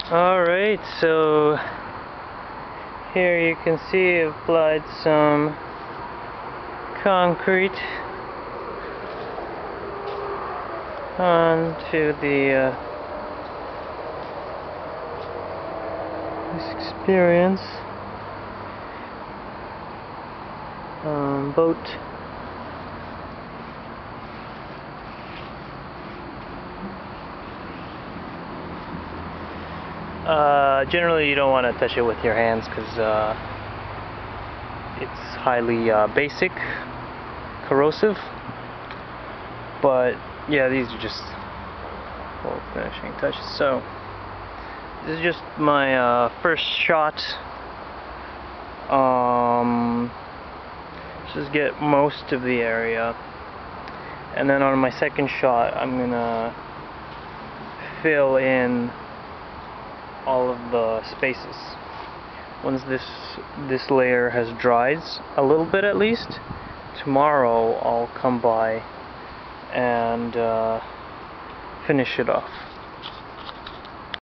Alright, so here you can see I've applied some concrete onto the this experience boat. Generally you don't want to touch it with your hands because it's highly basic, corrosive, but yeah, these are just full finishing touches. So this is just my first shot. Just get most of the area, and then on my second shot I'm gonna fill in all of the spaces. Once this layer has dried a little bit at least, tomorrow I'll come by and finish it off.